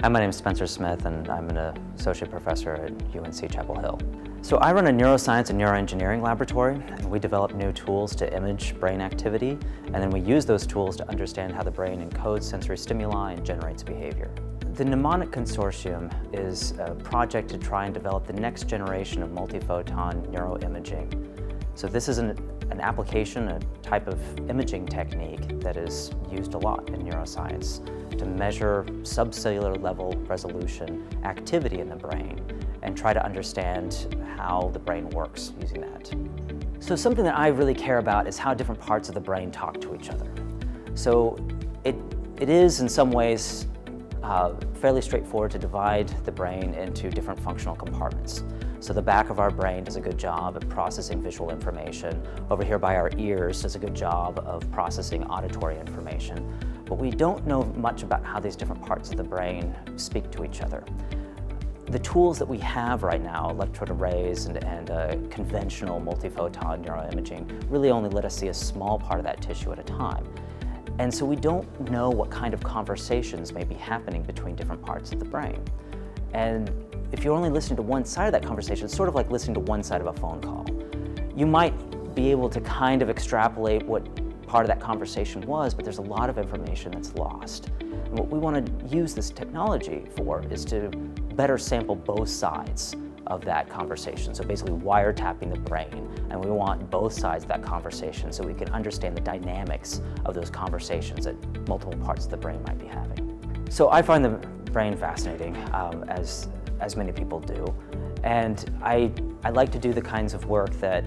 Hi, my name is Spencer Smith, and I'm an associate professor at UNC Chapel Hill. So I run a neuroscience and neuroengineering laboratory, and we develop new tools to image brain activity, and then we use those tools to understand how the brain encodes sensory stimuli and generates behavior. The NEMONIC Consortium is a project to try and develop the next generation of multiphoton neuroimaging. So this is an application, a type of imaging technique that is used a lot in neuroscience to measure subcellular level resolution activity in the brain and try to understand how the brain works using that. So something that I really care about is how different parts of the brain talk to each other. So it is in some ways fairly straightforward to divide the brain into different functional compartments. So the back of our brain does a good job at processing visual information. Over here by our ears does a good job of processing auditory information. But we don't know much about how these different parts of the brain speak to each other. The tools that we have right now, electrode arrays and conventional multiphoton neuroimaging, really only let us see a small part of that tissue at a time. And so we don't know what kind of conversations may be happening between different parts of the brain. And if you're only listening to one side of that conversation, it's sort of like listening to one side of a phone call. You might be able to kind of extrapolate what part of that conversation was, but there's a lot of information that's lost. And what we want to use this technology for is to better sample both sides of that conversation. So basically wiretapping the brain, and we want both sides of that conversation so we can understand the dynamics of those conversations that multiple parts of the brain might be having. So I find the brain fascinating, as many people do, and I like to do the kinds of work that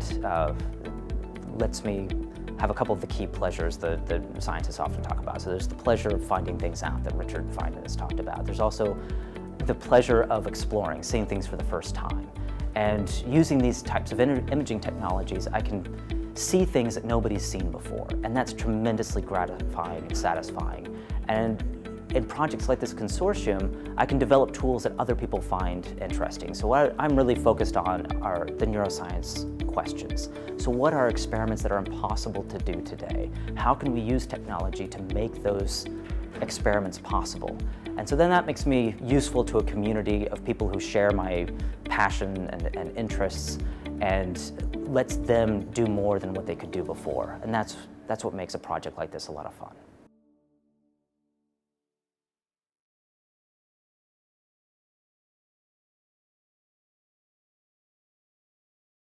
lets me have a couple of the key pleasures that scientists often talk about. So there's the pleasure of finding things out that Richard Feynman has talked about. There's also the pleasure of exploring, seeing things for the first time. And using these types of imaging technologies, I can see things that nobody's seen before, and that's tremendously gratifying and satisfying. And in projects like this consortium, I can develop tools that other people find interesting. So what I'm really focused on are the neuroscience questions. So what are experiments that are impossible to do today? How can we use technology to make those experiments possible? And so then that makes me useful to a community of people who share my passion and interests, and lets them do more than what they could do before. And that's what makes a project like this a lot of fun.